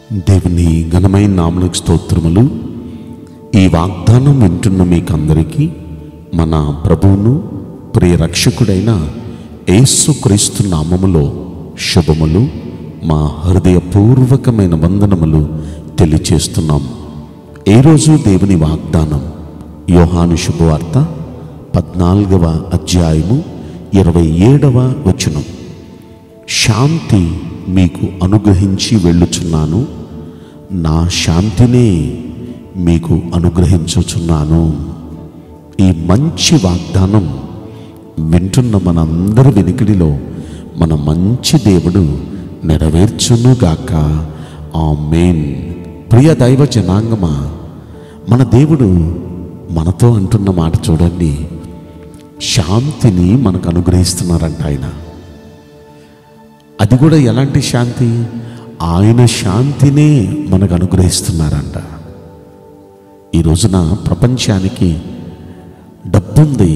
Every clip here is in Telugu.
దేవుని ఘనమైన నామమునకు స్తోత్రములు. ఈ వాగ్దానం వింటున్న మీకందరికీ మన ప్రభువును ప్రియ రక్షకుడైన యేసుక్రీస్తు నామములో శుభములు, మా హృదయపూర్వకమైన వందనములు తెలియచేస్తున్నాం. ఈరోజు దేవుని వాగ్దానం యోహాను శుభవార్త 14వ అధ్యాయము 27వ వచనం. శాంతి మీకు అనుగ్రహించి వెళ్ళుచున్నాను, నా శాంతినే మీకు అనుగ్రహించుచున్నాను. ఈ మంచి వాగ్దానం వింటున్న మనందరి వెనుకడిలో మన మంచి దేవుడు నెరవేర్చునుగాక. ఆమేన్. ప్రియ దైవ జనాంగమా, మన దేవుడు మనతో అంటున్న మాట చూడండి. శాంతిని మనకు అనుగ్రహిస్తున్నారంట ఆయన. అది కూడా ఎలాంటి శాంతి? ఆయన శాంతినే మనకు అనుగ్రహిస్తున్నారంట. ఈ రోజున ప్రపంచానికి డబ్బుంది,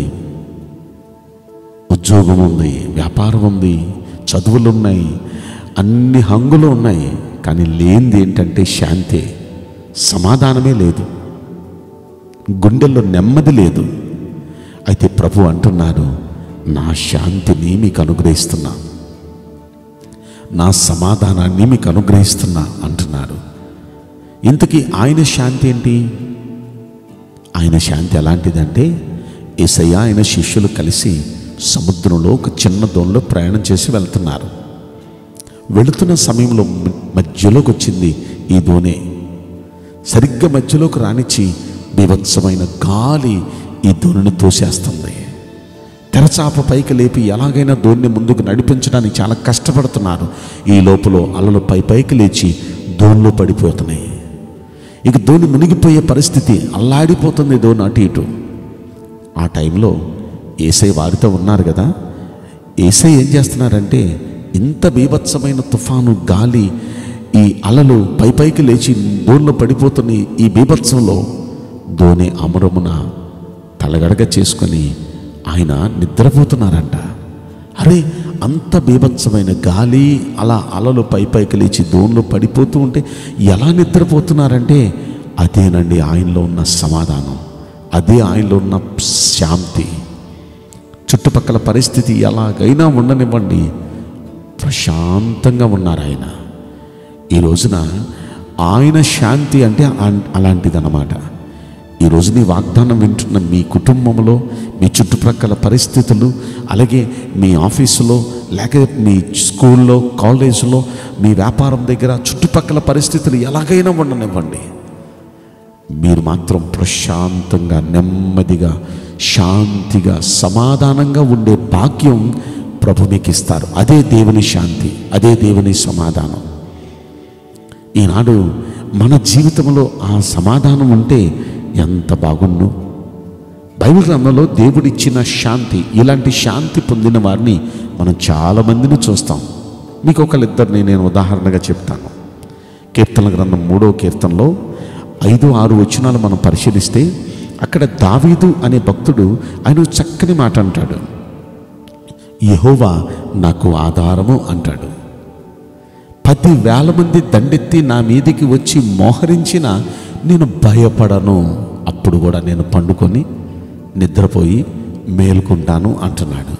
ఉద్యోగం ఉంది, వ్యాపారం ఉంది, చదువులు ఉన్నాయి, అన్ని హంగులు ఉన్నాయి. కానీ లేనిది ఏంటంటే శాంతి, సమాధానమే లేదు, గుండెల్లో నెమ్మది లేదు. అయితే ప్రభు అంటున్నారు, నా శాంతిని మీకు అనుగ్రహిస్తున్నా, నా సమాధానాన్ని మీకు అనుగ్రహిస్తున్నా అంటున్నారు. ఇంతకీ ఆయన శాంతి ఏంటి? ఆయన శాంతి ఎలాంటిదంటే, యేసయ్య ఆయన శిష్యులు కలిసి సముద్రంలో ఒక చిన్న దోణిలో ప్రయాణం చేసి వెళ్తున్నారు. వెళుతున్న సమయంలో మధ్యలోకి వచ్చింది ఈ దోణి. సరిగ్గా మధ్యలోకి రానిచ్చి బీభత్సమైన గాలి ఈ దోణిని తోసేస్తుంది. తెరచాప పైకి లేపి ఎలాగైనా దోణిని ముందుకు నడిపించడానికి చాలా కష్టపడుతున్నారు. ఈ లోపల అలలు పైకి లేచి దోణిలో పడిపోతున్నాయి. ఇక దోణి మునిగిపోయే పరిస్థితి, అల్లాడిపోతుంది దోణి అటు ఇటు. ఆ టైంలో యేసయ్య వారితో ఉన్నారు కదా. యేసయ్య ఏం చేస్తున్నారంటే, ఇంత బీభత్సమైన తుఫాను, గాలి, ఈ అలలు పైకి లేచి దోణిలో పడిపోతున్న ఈ బీభత్సంలో దోణి అమరమున తలగడగ చేసుకొని ఆయన నిద్రపోతున్నారంట. అరే, అంత బీభత్సమైన గాలి, అలా అలలు పైకి లేచి దోణిలో పడిపోతూ ఉంటే ఎలా నిద్రపోతున్నారంటే, అదేనండి ఆయనలో ఉన్న సమాధానం, అదే ఆయనలో ఉన్న శాంతి. చుట్టుపక్కల పరిస్థితి ఎలాగైనా ఉండనివ్వండి, ప్రశాంతంగా ఉన్నారు ఆయన. ఈ రోజున ఆయన శాంతి అంటే అలాంటిదన్నమాట. ఈరోజు నీ వాగ్దానం వింటున్న మీ కుటుంబంలో, మీ చుట్టుప్రక్కల పరిస్థితులు, అలాగే మీ ఆఫీసులో, లేక మీ స్కూల్లో, కాలేజీలో, మీ వ్యాపారం దగ్గర చుట్టుపక్కల పరిస్థితులు ఎలాగైనా ఉండనివ్వండి, మీరు మాత్రం ప్రశాంతంగా, నెమ్మదిగా, శాంతిగా, సమాధానంగా ఉండే భాగ్యం ప్రభు మీకు ఇస్తారు. అదే దేవుని శాంతి, అదే దేవుని సమాధానం. ఈనాడు మన జీవితంలో ఆ సమాధానం ఉంటే ఎంత బాగుండు. బైబిల్ గ్రంథంలో దేవుడిచ్చిన శాంతి, ఇలాంటి శాంతి పొందిన వారిని మనం చాలామందిని చూస్తాం. మీకు ఒకళ్ళిద్దరిని నేను ఉదాహరణగా చెప్తాను. కీర్తన గ్రంథం 3వ కీర్తనలో 5-6 వచనాలు మనం పరిశీలిస్తే, అక్కడ దావీదు అనే భక్తుడు ఆయన చక్కని మాట అంటాడు. యెహోవా నాకు ఆధారము అంటాడు. 10,000 మంది దండెత్తి నా మీదికి వచ్చి మోహరించిన నేను భయపడను, అప్పుడు కూడా నేను పండుకొని నిద్రపోయి మేలుకుంటాను అంటున్నాడు.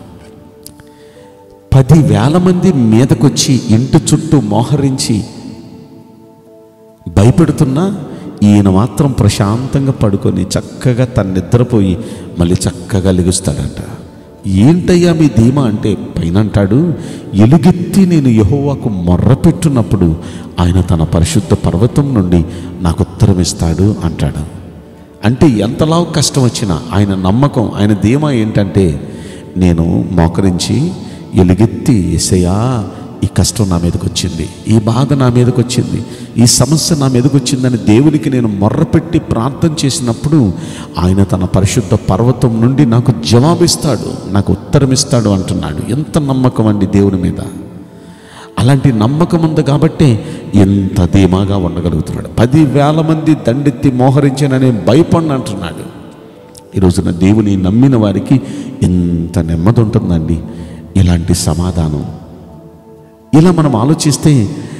10,000 మంది మీదకొచ్చి ఇంటి చుట్టూ మోహరించి భయపెడుతున్నా ఈయన మాత్రం ప్రశాంతంగా పడుకొని చక్కగా తను నిద్రపోయి మళ్ళీ చక్కగా లెగుస్తాడంట. ఏంటయ్యా మీ ధీమా అంటే, పైన అంటాడు, ఎలుగెత్తి నేను యెహోవాకు మొర్రపెట్టున్నప్పుడు ఆయన తన పరిశుద్ధ పర్వతం నుండి నాకు ఉత్తరం ఇస్తాడు అంటాడు. అంటే ఎంతలా కష్టం వచ్చినా ఆయన నమ్మకం, ఆయన ధీమా ఏంటంటే, నేను మోకరించి ఎలుగెత్తి, యేసయ్యా ఈ కష్టం నా మీదకి వచ్చింది, ఈ బాధ నా మీదకి వచ్చింది, ఈ సమస్య నా మీదకి వచ్చిందని దేవునికి నేను మొర్రపెట్టి ప్రార్థన చేసినప్పుడు ఆయన తన పరిశుద్ధ పర్వతం నుండి నాకు జవాబిస్తాడు, నాకు ఉత్తరం ఇస్తాడు అంటున్నాడు. ఎంత నమ్మకం అండి దేవుని మీద. అలాంటి నమ్మకం ఉంది కాబట్టి ఎంత ధీమాగా ఉండగలుగుతున్నాడు. 10,000 మంది దండెత్తి మోహరించానని భయపడిన అంటున్నాడు. ఈరోజున దేవుని నమ్మిన వారికి ఎంత నెమ్మది ఉంటుందండి, ఇలాంటి సమాధానం. ఇలా మనం ఆలోచిస్తే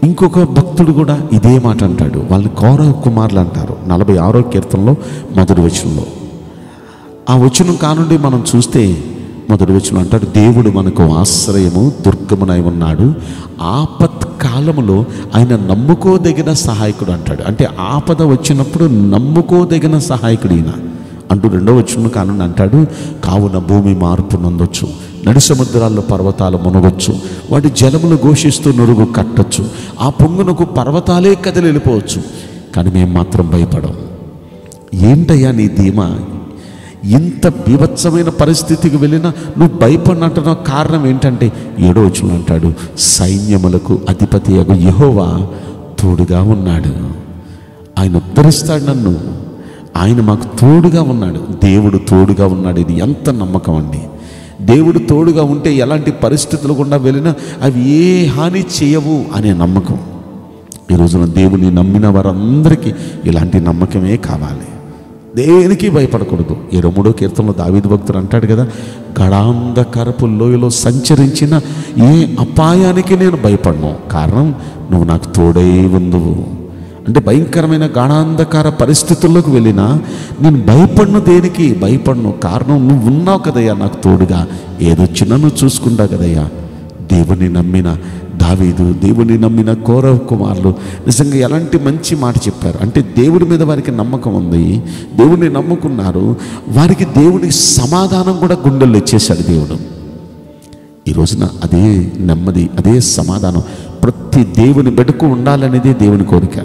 ఇంకొక భక్తుడు కూడా ఇదే మాట అంటాడు. వాళ్ళని కౌరవ కుమారులు అంటారు. 46వ కీర్తనలో మొదటి వచనంలో ఆ వచనం కానుండి మనం చూస్తే మొదటి వచనం అంటాడు, దేవుడు మనకు ఆశ్రయము దుర్గమునై ఉన్నాడు, ఆపత్కాలములో ఆయన నమ్ముకోదగిన సహాయకుడు అంటాడు. అంటే ఆపద వచ్చినప్పుడు నమ్ముకోదగిన సహాయకుడు ఈయన అంటూ రెండవ వచనం కానుండి అంటాడు, కావున భూమి మార్పు నొందొచ్చు, నడి సముద్రాల్లో పర్వతాలు మునగొచ్చు, వాటి జలములు ఘోషిస్తూ నురుగు కట్టొచ్చు, ఆ పొంగునకు పర్వతాలే కదిలి వెళ్ళిపోవచ్చు, కానీ మేము మాత్రం భయపడం. ఏంటయ్యా నీ ధీమా? ఇంత బీభత్సమైన పరిస్థితికి వెళ్ళినా నువ్వు భయపడినట్టున్న కారణం ఏంటంటే 7వ వచనం అంటాడు, సైన్యములకు అధిపతి యెహోవా తోడుగా ఉన్నాడు, ఆయన ఉద్ధరిస్తాడు నన్ను, ఆయన మాకు తోడుగా ఉన్నాడు. దేవుడు తోడుగా ఉన్నాడు. ఇది ఎంత నమ్మకం అండి! దేవుడు తోడుగా ఉంటే ఎలాంటి పరిస్థితులు గుండా వెళ్ళినా అవి ఏ హాని చేయవు అనే నమ్మకం. ఈ రోజున దేవుని నమ్మిన వారందరికీ ఇలాంటి నమ్మకమే కావాలి. దేనికి భయపడకూడదు. 23వ కీర్తనలో దావీదు భక్తుడు అంటాడు కదా, గడాంధకరపు లోయలో సంచరించిన ఏ అపాయానికి నేను భయపడను, కారణం నువ్వు నాకు తోడై ఉందువు. అంటే భయంకరమైన గాఢాంధకార పరిస్థితుల్లోకి వెళ్ళినా నేను భయపడను. దేనికి భయపడను? కారణం నువ్వు ఉన్నావు కదయ్యా నాకు తోడుగా. ఏదొచ్చినా నువ్వు చూసుకుంటా కదయ్యా. దేవుని నమ్మిన దావీదు, దేవుని నమ్మిన కౌరవ కుమారులు నిజంగా ఎలాంటి మంచి మాట చెప్పారు అంటే, దేవుడి మీద వారికి నమ్మకం ఉంది, దేవుడిని నమ్ముకున్నారు, వారికి దేవుడి సమాధానం కూడా గుండెల్లో ఇచ్చేశాడు దేవుడు. ఈ రోజున అదే నెమ్మది, అదే సమాధానం ప్రతి దేవుని బిడ్డకు ఉండాలనేదే దేవుని కోరిక.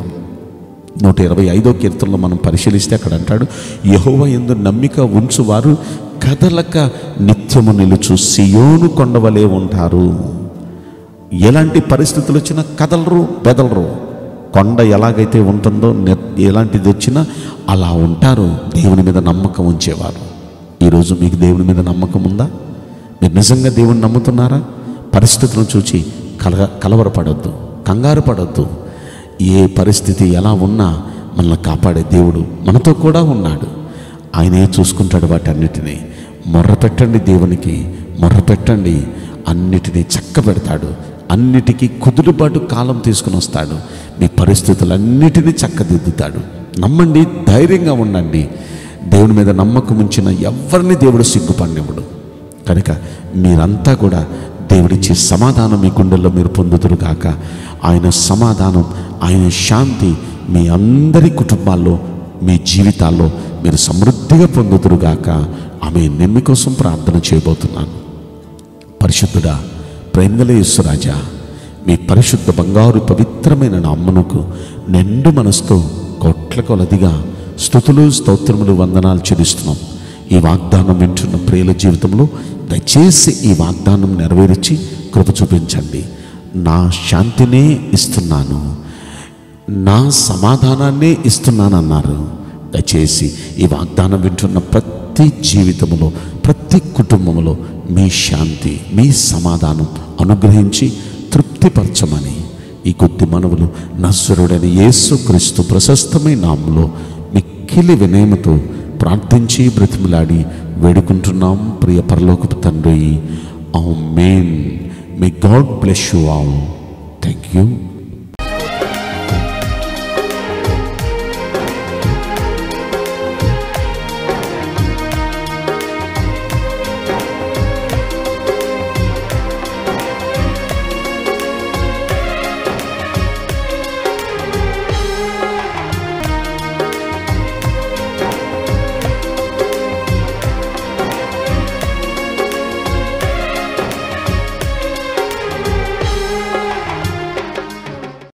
125వ కీర్తనలో మనం పరిశీలిస్తే అక్కడ అంటాడు, యెహోవా యందు నమ్మిక ఉంచువారు కదలక నిత్యము నిలుచు సియోను కొండవలే ఉంటారు. ఎలాంటి పరిస్థితులు వచ్చినా కదలరు, బెదలరు. కొండ ఎలాగైతే ఉంటుందో ఎలాంటిది వచ్చినా అలా ఉంటారు దేవుని మీద నమ్మకం ఉంచేవారు. ఈరోజు మీకు దేవుని మీద నమ్మకం ఉందా? మీరు నిజంగా దేవుని నమ్ముతున్నారా? పరిస్థితులను చూచి కలవరపడొద్దు, కంగారు పడొద్దు. ఏ పరిస్థితి ఎలా ఉన్నా మనల్ని కాపాడే దేవుడు మనతో కూడా ఉన్నాడు. ఆయనే చూసుకుంటాడు వాటన్నిటినీ. మొర్ర పెట్టండి, దేవునికి మొర్ర పెట్టండి, అన్నిటినీ చక్కబెడతాడు. అన్నిటికీ కుదురుబాటు కాలం తీసుకుని వస్తాడు. మీ పరిస్థితులన్నిటినీ చక్కదిద్దుతాడు. నమ్మండి, ధైర్యంగా ఉండండి. దేవుని మీద నమ్మకం ఉంచిన ఎవరిని దేవుడు సిగ్గుపడినప్పుడు. కనుక మీరంతా కూడా దేవుడిచ్చే సమాధానం మీ గుండెల్లో మీరు పొందుదురుగాక. ఆయన సమాధానం, ఆయన శాంతి మీ అందరి కుటుంబాల్లో, మీ జీవితాల్లో మీరు సమృద్ధిగా పొందుదురుగాక. ఆమేన్. నేను మీకోసం ప్రార్థన చేయబోతున్నాను. పరిశుద్ధుడా, ప్రేమగల యేసురాజా, మీ పరిశుద్ధ బంగారు పవిత్రమైన నామమునకు నిండు మనసుతో కోట్ల కొలదిగా స్తుతులు, స్తోత్రములు, వందనాలు చెల్లిస్తున్నాం. ఈ వాగ్దానం వింటున్న ప్రియుల జీవితంలో దయచేసి ఈ వాగ్దానం నెరవేర్చి కృప చూపించండి. నా శాంతినే ఇస్తున్నాను, నా సమాధానాన్నే ఇస్తున్నానన్నారు. దయచేసి ఈ వాగ్దానం వింటున్న ప్రతి జీవితంలో, ప్రతి కుటుంబంలో మీ శాంతి, మీ సమాధానం అనుగ్రహించి తృప్తిపరచమని ఈ కొద్ది మనవులు నజరుడైన యేసుక్రీస్తు ప్రశస్తమైన నామములో మిక్కిలి వినయముతో ప్రార్థించి బ్రతిమలాడి వేడుకుంటున్నాం ప్రియ పరలోకపు తండ్రి. ఆమేన్. May God bless you all. Thank you.